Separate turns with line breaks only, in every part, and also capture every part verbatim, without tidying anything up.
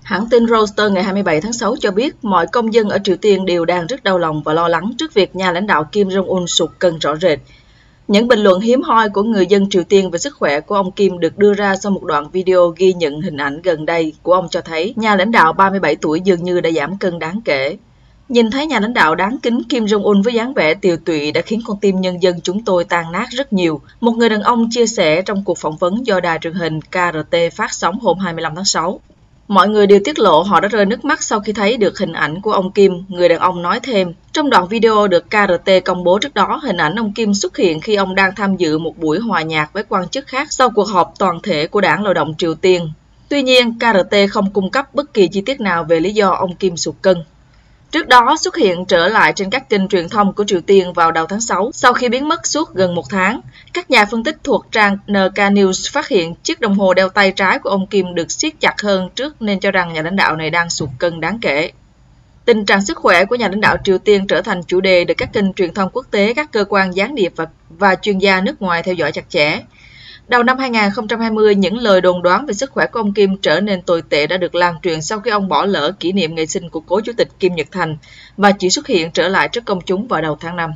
Hãng tin Reuters ngày hai mươi bảy tháng sáu cho biết mọi công dân ở Triều Tiên đều đang rất đau lòng và lo lắng trước việc nhà lãnh đạo Kim Jong-un sụt cân rõ rệt. Những bình luận hiếm hoi của người dân Triều Tiên về sức khỏe của ông Kim được đưa ra sau một đoạn video ghi nhận hình ảnh gần đây của ông cho thấy nhà lãnh đạo ba mươi bảy tuổi dường như đã giảm cân đáng kể. Nhìn thấy nhà lãnh đạo đáng kính Kim Jong-un với dáng vẻ tiều tụy đã khiến con tim nhân dân chúng tôi tan nát rất nhiều, một người đàn ông chia sẻ trong cuộc phỏng vấn do đài truyền hình K R T phát sóng hôm hai mươi lăm tháng sáu. Mọi người đều tiết lộ họ đã rơi nước mắt sau khi thấy được hình ảnh của ông Kim, người đàn ông nói thêm. Trong đoạn video được K R T công bố trước đó, hình ảnh ông Kim xuất hiện khi ông đang tham dự một buổi hòa nhạc với quan chức khác sau cuộc họp toàn thể của Đảng Lao động Triều Tiên. Tuy nhiên, K R T không cung cấp bất kỳ chi tiết nào về lý do ông Kim sụt cân. Trước đó xuất hiện trở lại trên các kênh truyền thông của Triều Tiên vào đầu tháng sáu, sau khi biến mất suốt gần một tháng. Các nhà phân tích thuộc trang N K News phát hiện chiếc đồng hồ đeo tay trái của ông Kim được siết chặt hơn trước nên cho rằng nhà lãnh đạo này đang sụt cân đáng kể. Tình trạng sức khỏe của nhà lãnh đạo Triều Tiên trở thành chủ đề được các kênh truyền thông quốc tế, các cơ quan gián điệp và, và chuyên gia nước ngoài theo dõi chặt chẽ. Đầu năm hai nghìn không trăm hai mươi, những lời đồn đoán về sức khỏe của ông Kim trở nên tồi tệ đã được lan truyền sau khi ông bỏ lỡ kỷ niệm ngày sinh của cố chủ tịch Kim Nhật Thành và chỉ xuất hiện trở lại trước công chúng vào đầu tháng năm.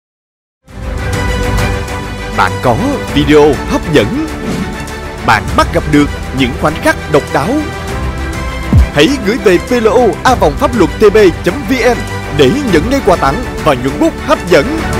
Bạn có video hấp dẫn, bạn bắt gặp được những khoảnh khắc độc đáo. Hãy gửi về pê lô a vòng pháp luật t b chấm v n để nhận ngay quà tặng và nhuận bút hấp dẫn.